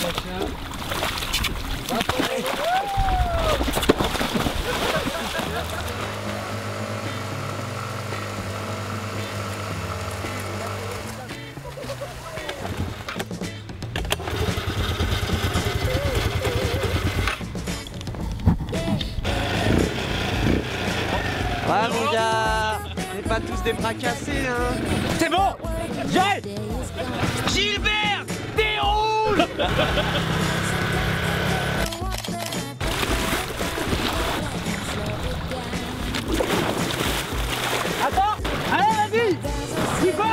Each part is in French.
Ah mon gars, on n'est pas tous des bras cassés hein. C'est bon. Gilbert, déroule. Attends, allez vas-y, il va.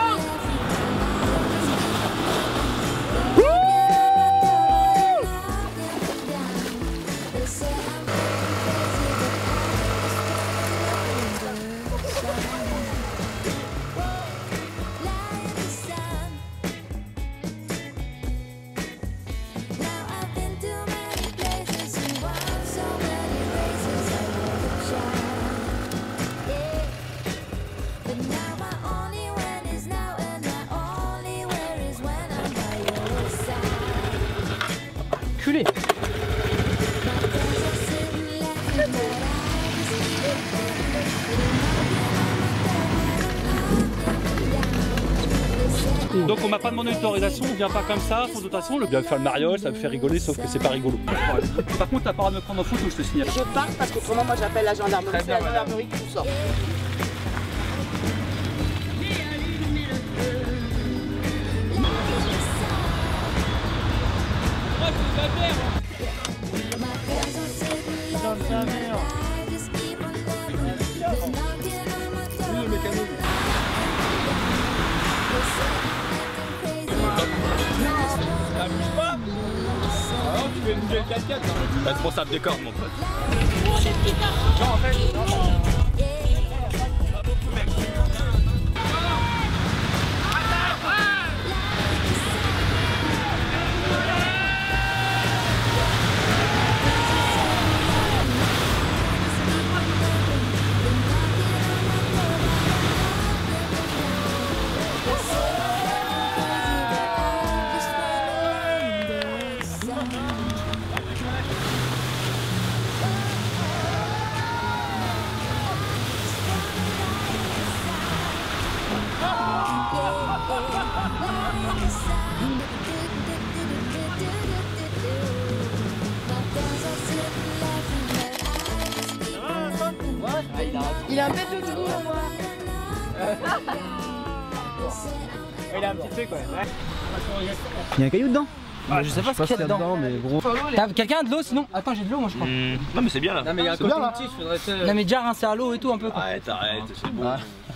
Culé. Donc on m'a pas demandé d'autorisation, on vient pas comme ça, sans dotation. Le bien faire le mariole, ça me fait rigoler, sauf que c'est pas rigolo. Par contre, t'as pas à me prendre en photo, je te signale. Je pars parce qu'autrement moi j'appelle la gendarmerie, c'est la gendarmerie qui nous sort. Responsable des cordes, mon pote. Il a un pet de trou à moi. Il a un petit truc, ouais. Il y a un caillou dedans. Je sais pas ce qu'il y a dedans, mais gros. T'as quelqu'un de l'eau sinon? Attends, j'ai de l'eau moi je crois. Non mais c'est bien là. Non mais il y a un coton petit, je voudrais. Non mais déjà rincer à l'eau et tout un peu quoi. Arrête, c'est bon.